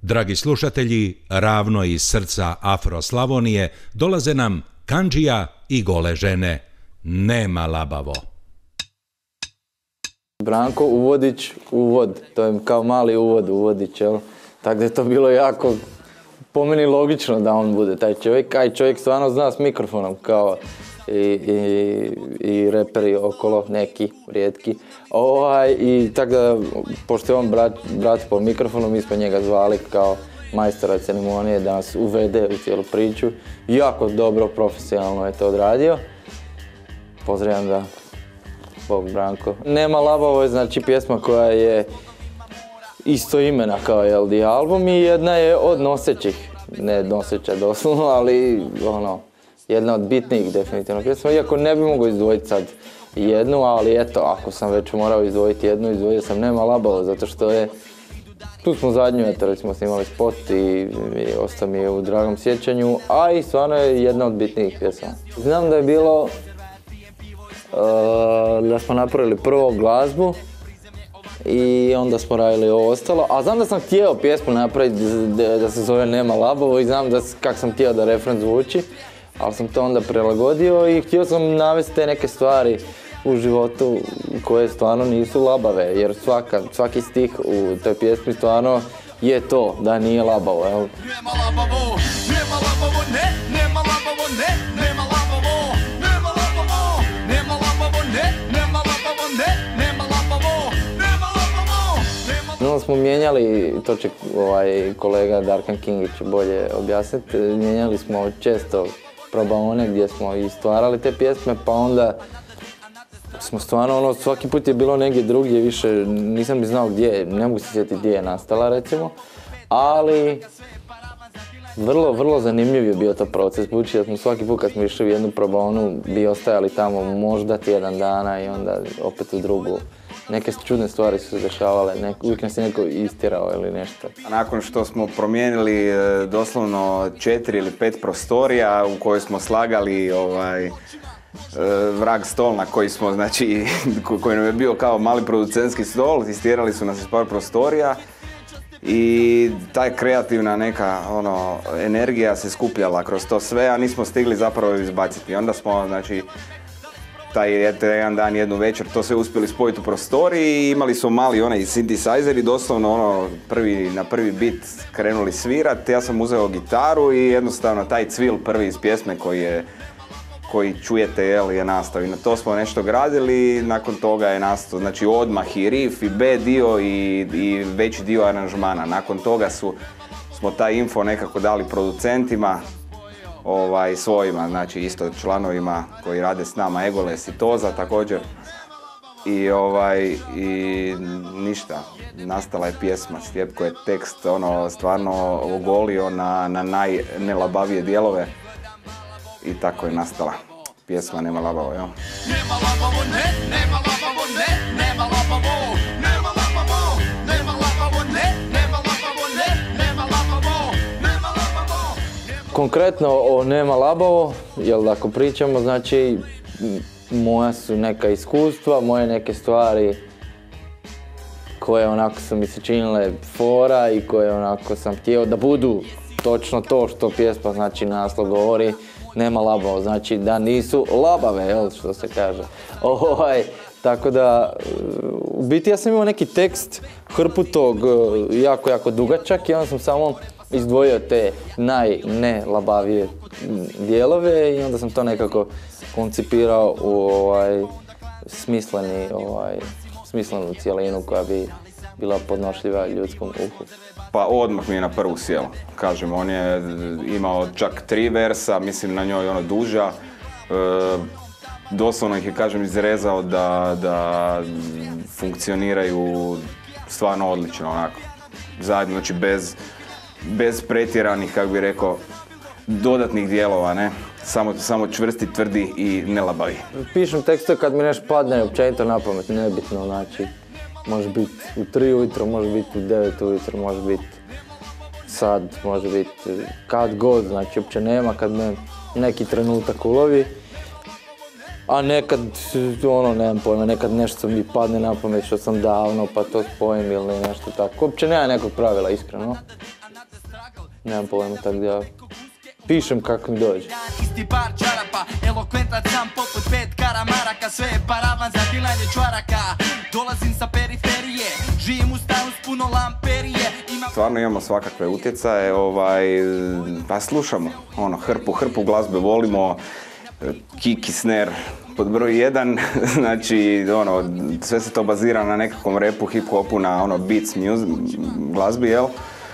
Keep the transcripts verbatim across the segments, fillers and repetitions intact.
Dragi slušatelji, ravno iz srca Afro-Slavonije dolaze nam Kandžija i Gole žene. Nema labavo. Branko Uvodić, uvod, to je kao mali uvod, Uvodić, jel? Tako da je to bilo jako, po meni logično da on bude taj čovjek, a i čovjek stvarno zna s mikrofonom, kao i, i, i reperi okolo, neki, rijetki. Ovaj, I tako da, pošto je on brat, brat po mikrofonu, mi smo njega zvali kao majstora ceremonije da nas uvede u cijelu priču. Jako dobro, profesionalno je to odradio. Pozdravljam da, Bog Branko. Nema labavo je znači pjesma koja je isto imena kao L D album i jedna je od nosećih, ne noseća doslovno, ali ono, jedna od bitnijih definitivno pjesma, iako ne bi mogao izdvojiti sad jednu, ali eto, ako sam već morao izdvojiti jednu, izdvojio sam Nema labavo, zato što je, tu smo zadnju, eto recimo snimali spot i, i ostao mi je u dragom sjećanju, a i stvarno je jedna od bitnijih pjesama. Znam da je bilo, uh, da smo napravili prvo glazbu, i onda smo radili ovo ostalo, a znam da sam htio pjesmu napraviti da, da se zove Nema labavo i znam da, kak sam htio da refren zvuči, ali sam to onda prilagodio i htio sam navesti te neke stvari u životu koje stvarno nisu labave, jer svaka, svaki stih u toj pjesmi stvarno je to, da nije labavo, jel? Nema labavo, nema labavo, ne, nema labavo, ne, nema labavo, nema labavo, nema labavo, ne, nema labavo, ne, nema labavo, nema labavo, nema... Onda smo mijenjali, to će ovaj kolega Darkan Kingić bolje objasniti, mijenjali smo često probaone gdje smo i stvarali te pjesme, pa onda smo stvarno ono, svaki put je bilo negdje drugdje, više nisam ni znao gdje, ne mogu se sjetiti gdje je nastala recimo, ali vrlo, vrlo zanimljiv je bio to proces, budući da smo svaki put kad smo išli u jednu probaonu bi ostajali tamo možda tjedan dana i onda opet u drugu. Neke čudne stvari su se dešavale, nek, uvijek nas je neko istirao ili nešto. Nakon što smo promijenili e, doslovno četiri ili pet prostorija u kojoj smo slagali ovaj, e, vrag stol na koji smo, znači, koji nam je bio kao mali producentski stol, istirali su nas iz par prostorija i taj kreativna neka ono, energija se skupljala kroz to sve, a nismo stigli zapravo izbaciti. Onda smo, znači, taj jedan dan, jednu večer, to sve uspjeli spojiti u prostoriji i imali smo mali onaj synthesizer i doslovno ono, prvi, na prvi bit krenuli svirati. Ja sam uzeo gitaru i jednostavno taj cvil prvi iz pjesme koji je, koji čujete, jel, je nastao. I na to smo nešto gradili i nakon toga je nastao, znači odmah i riff i B dio i, i veći dio aranžmana. Nakon toga su, smo taj info nekako dali producentima, Ovaj, svojima, znači isto članovima koji rade s nama, Egoles i Toza također. I, ovaj, i ništa, nastala je pjesma, Stjepko je tekst ono, stvarno ogolio na, na najnelabavije dijelove i tako je nastala pjesma Nema labavo, jel? Nema labavo, ne, nema labavo, ne, nema labavo, nema labavo, nema labavo, ne, nema labavo, ne, nema labavo, nema labavo. Konkretno o Nema labavo, jel ako pričamo, znači moja su neka iskustva, moje neke stvari koje onako su mi se činile fora i koje onako sam htio da budu točno to što pjesma, znači naslov govori, Nema labavo, znači da nisu labave, jel, što se kaže. Ovaj, tako da, u biti ja sam imao neki tekst, hrpu tog, jako, jako dugačak i onda sam samo izdvojio te najnelabavije dijelove i onda sam to nekako koncipirao u ovaj, smisleni, ovaj, smislenu cijelinu koja bi bila podnošljiva ljudskom uhu. Pa odmah mi je na prvu sjelo. Kažem, on je imao čak tri versa, mislim na njoj ono duža. E, doslovno ih je, kažem, izrezao da, da funkcioniraju stvarno odlično onako. Zajedno, znači bez, bez pretjeranih, kako bi rekao, dodatnih dijelova, ne? Samo, samo čvrsti, tvrdi i nelabavi. Pišem tekste kad mi nešto padne općenito na pamet, nebitno, znači. Može biti u tri ujutro, može biti u devet ujutro, može biti sad, može biti kad god, znači uopće nema kad me neki trenutak ulovi. A nekad, ono, nemam pojma, nekad nešto mi padne na pamet što sam davno pa to spojim ili nešto tako. Uopće nema nekog pravila, iskreno. nemam pojma, tako da pišem kako mi dođe. Isti par čarapa, elokventan sam poput pet karamaraka, sve je paravan za dilanje čvaraka. Dolazim sa periferije, živim u stanu s puno lamperije. Ima... Stvarno imamo svakakve utjecaje, ovaj, pa slušamo, ono, hrpu, hrpu glazbe volimo, kick i snare pod broj jedan, znači, ono, sve se to bazira na nekakvom repu, hip-hopu, na ono beats music, glazbi, jel?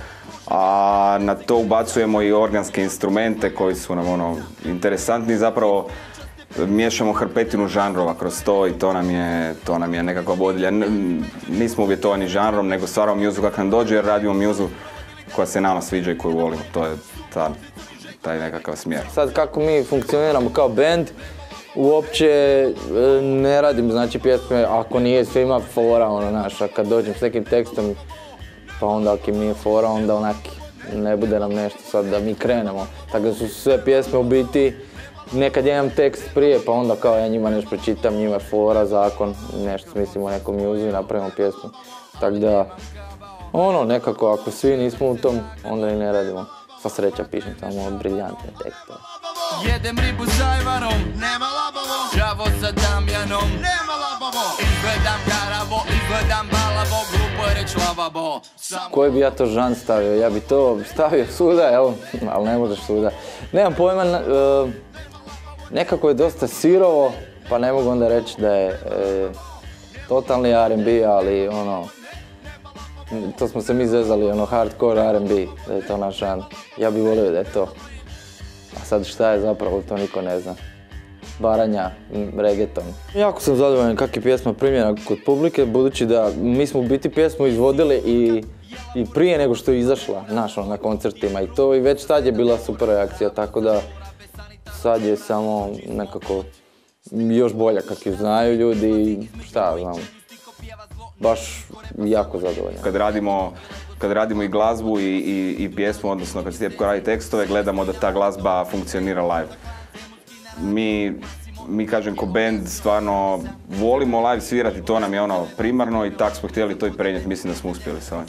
A na to ubacujemo i organske instrumente koji su nam ono interesantni, zapravo miješamo hrpetinu žanrova kroz to i to nam je, to nam je nekakva vodilja. Nismo uvjetovani žanrom, nego stvaramo muziku kako nam dođe jer radimo muziku koja se nama sviđa i koju volimo. To je ta, taj nekakav smjer. Sad kako mi funkcioniramo kao band, uopće ne radim znači pjesme ako nije svima fora, ono, znaš, a kad dođem s nekim tekstom pa onda ako im nije fora, onda onak ne bude nam nešto sad da mi krenemo. Tako da su sve pjesme u biti, nekad ja imam tekst prije pa onda kao ja njima nešto pročitam, njima je fora, zakon, nešto smislimo nekom muzu i napravimo pjesmu. Tako da, ono, nekako ako svi nismo u tom, onda i ne radimo. Sva sreća pišem samo briljantne tekste. Jedem ribu s ajvarom, nema labavo. Đavo sa Damjanom, nema labavo. Izgledam garavo, izgledam balavo, glupo je reć lavabo. Samo... Koji bi ja to žan stavio? Ja bi to stavio svuda, jel? Ali ne možeš svuda. Nemam pojma, uh, nekako je dosta sirovo, pa ne mogu onda reći da je uh, totalni R and B, ali ono... To smo se mi zezali, ono, hardcore R and B, da je to naš žan. Ja bih volio da je to. A sad šta je zapravo, to niko ne zna. Baranja, reggaeton. Jako sam zadovoljan kak je pjesma primljena kod publike, budući da mi smo u biti pjesmu izvodili i, i prije nego što je izašla, znaš, na koncertima i to, i već tad je bila super reakcija, tako da sad je samo nekako još bolja kak ju znaju ljudi i šta znam. Baš jako zadovoljan. Kad radimo, kad radimo i glazbu i, i, i pjesmu, odnosno kad Stjepko radi tekstove, gledamo da ta glazba funkcionira live. Mi, mi kažem ko band, stvarno volimo live svirati, to nam je ono primarno i tak smo htjeli to i prenijeti, mislim da smo uspjeli sa ovim.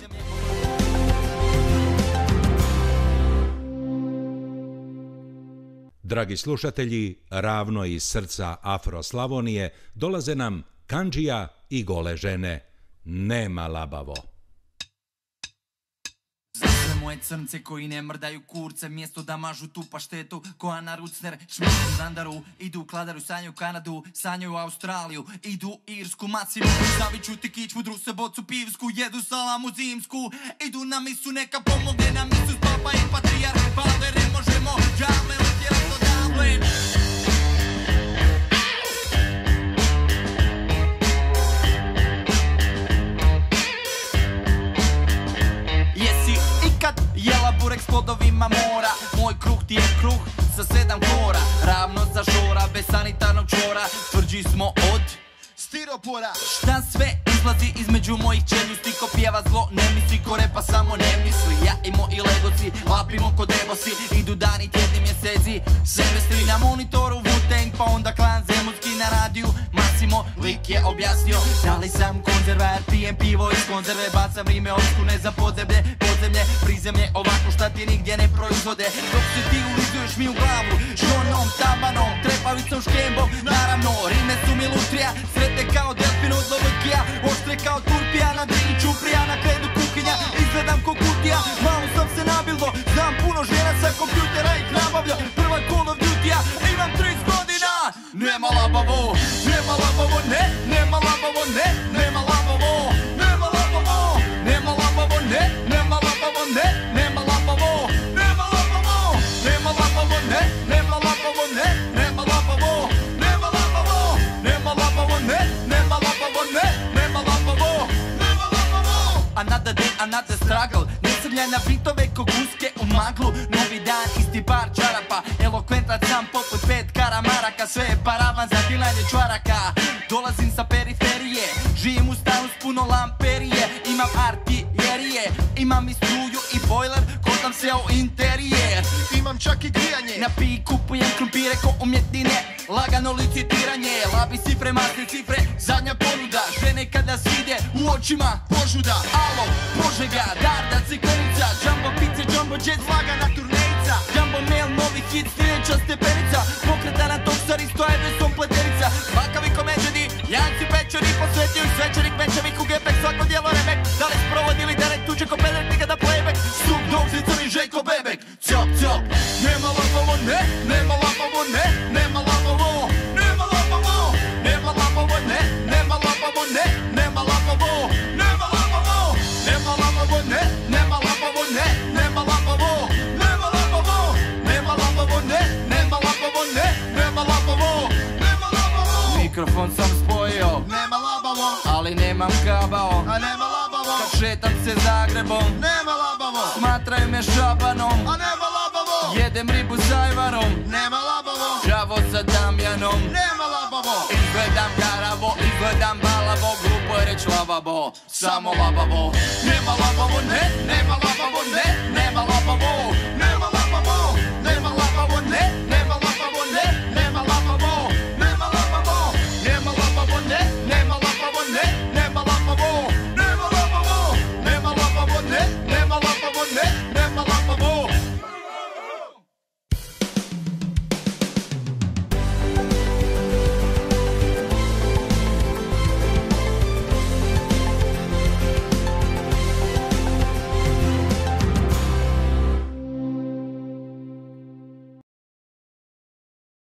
Dragi slušatelji, ravno iz srca Afro Slavonije dolaze nam Kandžija i Gole žene. Nema labavo. Za sve moje crnce koji ne mrdaju kurce, mjesto da mažu tu paštetu koja na rucner šmišu zandaru, idu u kladaru, sanjaju Kanadu, sanjaju Australiju, idu u Irsku, macimu, zaviću ti kičvu, druse bocu pivsku, jedu salamu zimsku, idu na misu, neka pomogne nam Isus, papa i patrijar, pale ne možemo, džavle utjela do Dublin. Jela burek s plodovima mora, moj kruh ti je kruh sa sedam kora, ravno za žora, bez sanitarnog čvora, tvrđi smo od stiropora. Šta sve izlazi između mojih čeljusti, ko pjeva zlo, ne misli, ko repa samo ne misli. Ja i moji legoci, lapimo ko devosi, idu dani, tjedni, mjeseci, semestri na monitoru, Wu-Tang, pa onda klan zemunski na radiju, Massimo, lik je objasnio, da li sam konzervar, pijem pivo iz konzerve, bacam rime oskune za podzemlje, podzemlje, prizemlje, ovako šta ti nigdje ne proizvode, dok se ti ulizuješ mi u glavu, žonom, tabanom, trepavicom, škembom, naravno, rime su mi lutrija, sretne kao delfin od Lovokija, oštre kao turpija, na drini čuprija, na kredu kuhinja, izgledam ko kutija, malo sam se nabildo, znam puno žena sa kompjutera ih nabavlja, prva Call of Duty-a, imam trideset godina, nema labavo, nema labavo, ne, nema labavo, ne, nema labavo, nema labavo, nema labavo, ne, nema labavo, ne, nema labavo, nema labavo, nema labavo, ne, nema labavo, ne, nema labavo, nema labavo, nema labavo, ne, nema labavo, ne, nema labavo, nema labavo. Another day, another struggle, nesrljaj na bitove ko guske u maglu, novi dan, isti par čarapa, elokventan sam poput pet karamaraka, sve je paravan za dilanje čvaraka, dolazim sa periferije, živim u stanu s puno lamperije, imam artiljerije, imam i struju i bojler, kodam se o interijer, imam čak i grijanje, na piji kupujem krumpire ko umjetnine, lagano licitiranje, labi cifre, masne cifre, zadnja ponuda, žene kada svide u očima požuda, alo, Požega, Darda, Ciklenica, Jumbo pice, Jumbo jet, lagana si crni Željko Bebek. Cjop, cjop, nema labavo, ne, nema labavo, ne, nema labavo, nema labavo, nema labavo, ne, nema labavo, ne, nema labavo, nema labavo, nema labavo, ne, nema labavo, ne, nema labavo, nema labavo, nema labavo, ne, nema labavo, ne, nema labavo, nema labavo. Mikrofon sam spojio, nema labavo, ali nemam kabao, a nema labavo. Kad šetam se Zagrebom, nema labavo, smatraju me šabanom, a nema labavo. Jedem ribu s ajvarom, nema labavo. Đavo sa Damjanom, nema labavo. Izgledam garavo, izgledam balavo, glupo je reć lavabo, samo labavo. Nema labavo, ne, nema labavo, ne, nema labavo, nema labavo, nema labavo, ne,